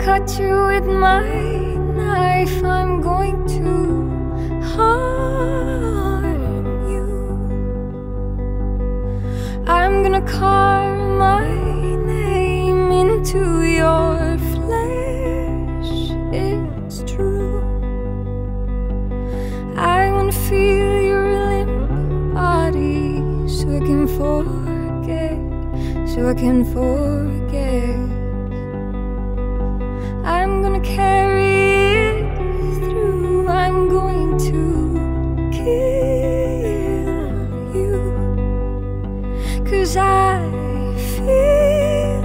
cut you with my knife, I'm going to harm you. I'm gonna carve my name into your flesh, it's true. I wanna feel your limp body so I can forget, so I can forget. I'm gonna carry it through. I'm going to kill you, 'cause I feel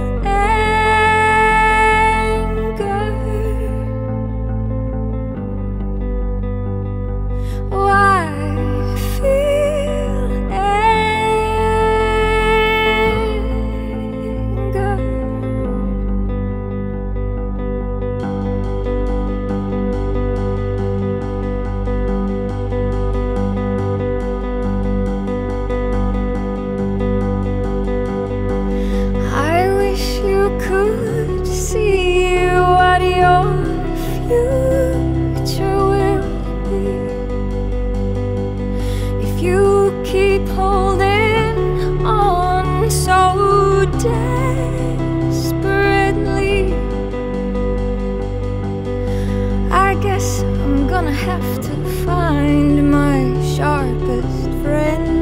anger. Oh, I feel anger. Could see what your future will be if you keep holding on so desperately. I guess I'm gonna have to find my sharpest friend.